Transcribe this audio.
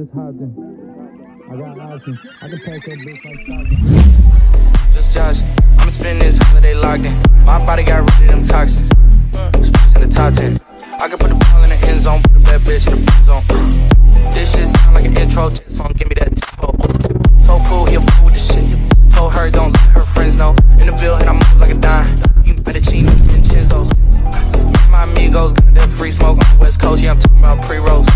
just hopped in. I got options. I can pack that bitch like Stockton. Just Josh, I'ma spend this holiday locked in. My body got rid of them toxins. Sports in the top 10. I can put the ball in the end zone, put the bad bitch in the friend zone. This shit sound like an intro to the song, give me that tempo. So cool, he a fool with the shit. Told her don't let her friends know. In the Ville, and I move like a dime. You better cheat me in Chinzos. My amigos got that free smoke on the West Coast, yeah, I'm talking about pre-rolls.